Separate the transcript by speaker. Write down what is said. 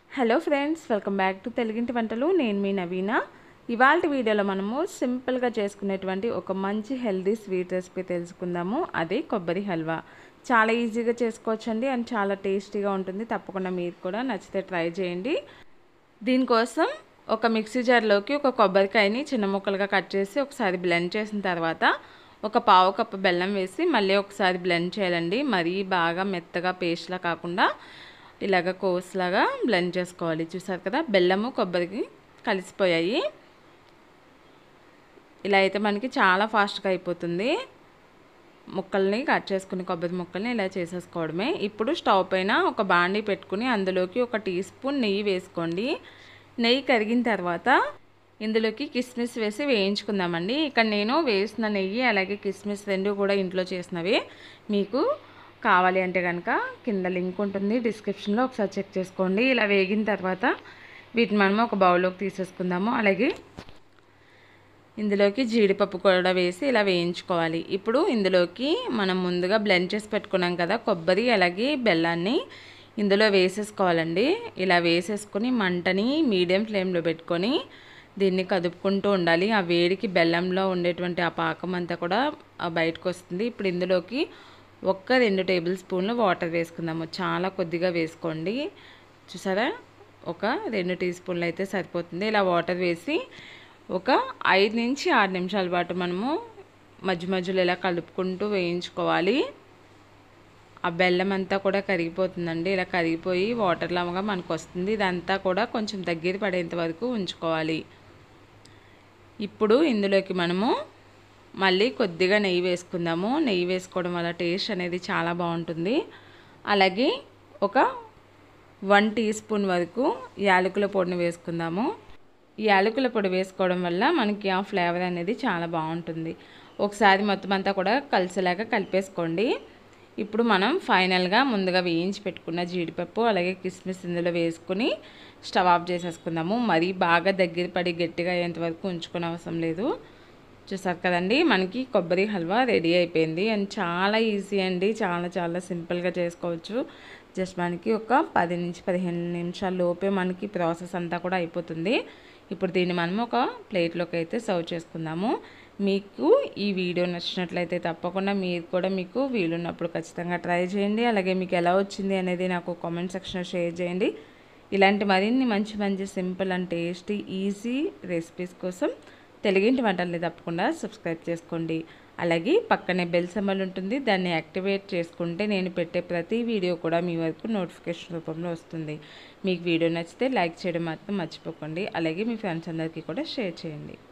Speaker 1: Hello friends, welcome back to తెలుగింటి వంటలు. నేను మీ నవీన. ఇవాళ వీడియోలో మనము సింపుల్గా చేసుకునేటువంటి ఒక మంచి హెల్దీ స్వీట్ రెసిపీ తెలుసుకుందాము. అదే కొబ్బరి హల్వా. చాలా ఈజీగా చేసుకోవచ్చండి అండ్ చాలా టేస్టీగా ఉంటుంది. తప్పకుండా మీరు కూడా నచ్చితే ట్రై చేయండి. దీనికోసం ఒక మిక్సీ జార్లోకి ఒక కొబ్బరికాయని చిన్న ముక్కలుగా కట్ చేసి ఒకసారి బ్లెండ్ చేసిన తర్వాత ఒక పావు కప్పు బెల్లం వేసి మళ్ళీ ఒకసారి బ్లెండ్ చేయాలండి. మరీ బాగా మెత్తగా పేస్ట్లా కాకుండా ఇలాగ కోస్లాగా బ్లెండ్ చేసుకోవాలి. చూసారు కదా, బెల్లము కొబ్బరికి కలిసిపోయాయి. ఇలా అయితే మనకి చాలా ఫాస్ట్గా అయిపోతుంది. ముక్కల్ని కట్ చేసుకుని కొబ్బరి ముక్కల్ని ఇలా చేసేసుకోవడమే. ఇప్పుడు స్టవ్ పైన ఒక బాండీ పెట్టుకుని అందులోకి 1 టీ స్పూన్ నెయ్యి వేసుకోండి. నెయ్యి కరిగిన తర్వాత ఇందులోకి కిస్మిస్ వేసి వేయించుకుందామండి. ఇక్కడ నేను వేసిన నెయ్యి అలాగే కిస్మిస్ రెండు కూడా ఇంట్లో చేసినవి. మీకు కావాలి అంటే కనుక కింద లింక్ ఉంటుంది డిస్క్రిప్షన్లో, ఒకసారి చెక్ చేసుకోండి. ఇలా వేగిన తర్వాత వీటిని మనము ఒక బౌల్లోకి తీసేసుకుందాము. అలాగే ఇందులోకి జీడిపప్పు కూడా వేసి ఇలా వేయించుకోవాలి. ఇప్పుడు ఇందులోకి మనం ముందుగా బ్లెండ్ చేసి పెట్టుకున్నాం కదా కొబ్బరి అలాగే బెల్లాన్ని ఇందులో వేసేసుకోవాలండి. ఇలా వేసేసుకొని మంటని మీడియం ఫ్లేమ్లో పెట్టుకొని దీన్ని కదుపుకుంటూ ఉండాలి. ఆ వేడికి బెల్లంలో ఉండేటువంటి ఆ పాకం అంతా కూడా బయటకు వస్తుంది. ఇప్పుడు ఇందులోకి 1-2 టేబుల్ స్పూన్లు వాటర్ వేసుకుందాము. చాలా కొద్దిగా వేసుకోండి. చూసారా, 1-2 టీ స్పూన్లు అయితే సరిపోతుంది. ఇలా వాటర్ వేసి ఒక 5 నుంచి 6 నిమిషాల పాటు మనము మధ్య మధ్యలో ఇలా కలుపుకుంటూ వేయించుకోవాలి. ఆ బెల్లం అంతా కూడా కరిగిపోతుందండి. ఇలా కరిగిపోయి వాటర్ లాగా మనకు వస్తుంది. ఇదంతా కూడా కొంచెం దగ్గర పడేంత వరకు ఉంచుకోవాలి. ఇప్పుడు ఇందులోకి మనము మళ్ళీ కొద్దిగా నెయ్యి వేసుకుందాము. నెయ్యి వేసుకోవడం వల్ల టేస్ట్ అనేది చాలా బాగుంటుంది. అలాగే ఒక 1 టీ స్పూన్ వరకు యాలకుల పొడిని వేసుకుందాము. ఈ యాలకుల పొడి వేసుకోవడం వల్ల మనకి ఆ ఫ్లేవర్ అనేది చాలా బాగుంటుంది. ఒకసారి మొత్తం అంతా కూడా కలిసేలాగా కలిపేసుకోండి. ఇప్పుడు మనం ఫైనల్గా ముందుగా వేయించి పెట్టుకున్న జీడిపప్పు అలాగే కిస్మిస్ ఇందులో వేసుకుని స్టవ్ ఆఫ్ చేసేసుకుందాము. మరీ బాగా దగ్గర పడి గట్టిగా అయ్యేంత వరకు ఉంచుకునే అవసరం లేదు. చూసారు కదండి, మనకి కొబ్బరి హల్వా రెడీ అయిపోయింది. అండ్ చాలా ఈజీ అండి, చాలా చాలా సింపుల్గా చేసుకోవచ్చు. జస్ట్ మనకి ఒక 10 నుంచి 15 నిమిషాల లోపే మనకి ప్రాసెస్ అంతా కూడా అయిపోతుంది. ఇప్పుడు దీన్ని మనం ఒక ప్లేట్లోకి అయితే సర్వ్ చేసుకుందాము. మీకు ఈ వీడియో నచ్చినట్లయితే తప్పకుండా మీరు కూడా మీకు వీలున్నప్పుడు ఖచ్చితంగా ట్రై చేయండి. అలాగే మీకు ఎలా వచ్చింది అనేది నాకు కామెంట్ సెక్షన్లో షేర్ చేయండి. ఇలాంటి మరిన్ని మంచి మంచి simple and tasty easy recipes కోసం తెలుగింటి వంటల్ని తప్పకుండా సబ్స్క్రైబ్ చేసుకోండి. అలాగే పక్కనే బెల్ సింబల్ ఉంటుంది, దాన్ని యాక్టివేట్ చేసుకుంటే నేను పెట్టే ప్రతి వీడియో కూడా మీ వరకు నోటిఫికేషన్ రూపంలో వస్తుంది. మీకు వీడియో నచ్చితే లైక్ చేయడం మాత్రం మర్చిపోకండి. అలాగే మీ ఫ్రెండ్స్ అందరికీ కూడా షేర్ చేయండి.